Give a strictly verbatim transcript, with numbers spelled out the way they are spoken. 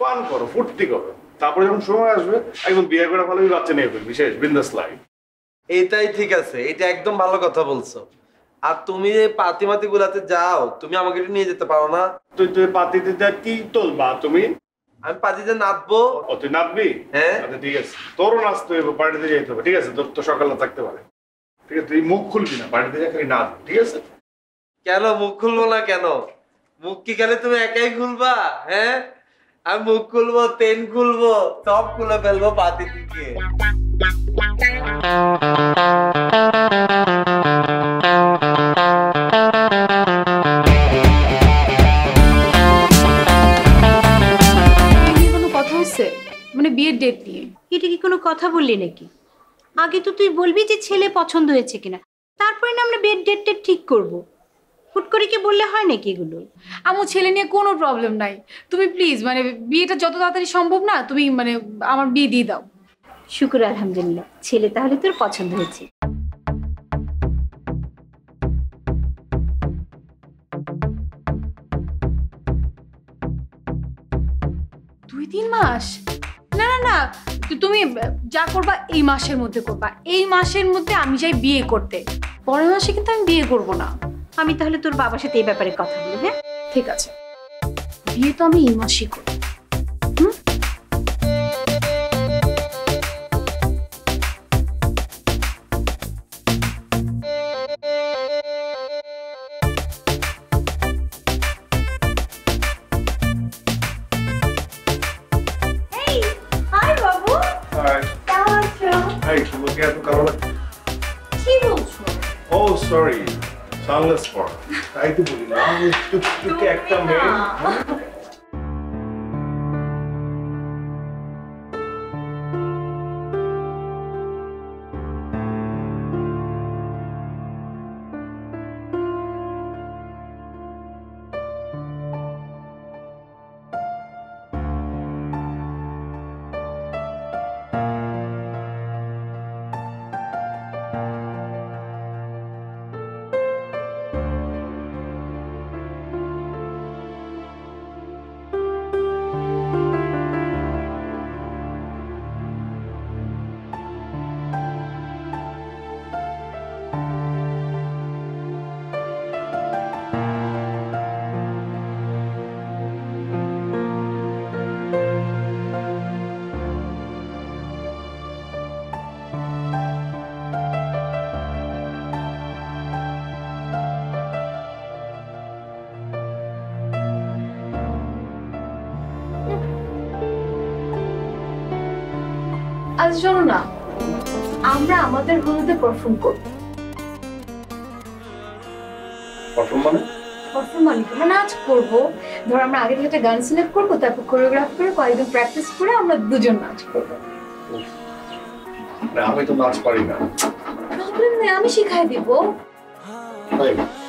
Fun করো, ফুর্তি করো, তারপরে যখন সময় আসবে একদম বিয়ে করে ফেলবি, বাচ্চা নিয়ে ফেলবি, বিশেষ বিন্দাস লাইফ। এইটাই ঠিক আছে, এটা একদম ভালো কথা বলছো। আর তুমি পাতি মাতি গুলাতে যাও, তুমি আমাকে একটু নিয়ে যেতে পারো না? তুই তুই পাতিতে যা কি তুলবা তুমি? আমি পাতিতে নাচবো। ও তুই নাচবি? হ্যাঁ আচ্ছা ঠিক আছে, তোরও নাচতে হবে, পার্টিতে যেতে হবে, ঠিক আছে? তোর তো সকালে থাকতে পারে, ঠিক আছে? তুই মুখ খুলবি না, পার্টিতে যা খালি নাচ, ঠিক আছে? কেন মুখ খুলবো না কেন? মুখ কি খালি তুমি একাই খুলবা? হ্যাঁ আমি মুখ খুলবো, তেন খুলবো, সব খুলে ফেলবো পাতি থেকে। মানে বিয়ের ডেট নিয়ে এটা কি কোনো কথা বললি নাকি? আগে তো তুই বলবি যে ছেলে পছন্দ হয়েছে কিনা, তারপরে না আমরা বিয়ের ডেট টেট ঠিক করবো। হুট করে কি বললে হয় নাকি এগুলো? আমার ছেলে নিয়ে কোনো প্রবলেম নাই, তুমি প্লিজ মানে বিয়েটা যত তাড়াতাড়ি সম্ভব না তুমি মানে আমার বিয়ে দিয়ে দাও। শুকুর আলহামদুলিল্লাহ, ছেলে তাহলে তোর পছন্দ হয়েছে। দুই তিন মাস? না না না, তুমি যা করবা এই মাসের মধ্যে করবা। এই মাসের মধ্যে আমি চাই বিয়ে করতে, পরের মাসে কিন্তু আমি বিয়ে করব না। আমি তাহলে তোর বাবার সাথে এই ব্যাপারে কথা বলি। হ্যাঁ ঠিক আছে, বিয়ে তো আমি এই মাসেই করব। হুম কি বলছো? ও সরি, সানলেস পর তাই তো বলি না, টুকটুকে একটা মেয়ে। আজ শোনো না, আমরা আমাদের হলুদে পারফর্ম করব। পারফর্ম মানে? পারফর্ম মানে কি? নাচ করবো। ধর আমরা আগে থেকে একটা গান সিলেক্ট করবো, তারপর কোরিওগ্রাফ করে কয়েকদিন প্র্যাকটিস করে আমরা দুজন নাচ করবো। আমি তো নাচ পারি না। প্রবলেম নেই, আমি শিখাই দিব। তাই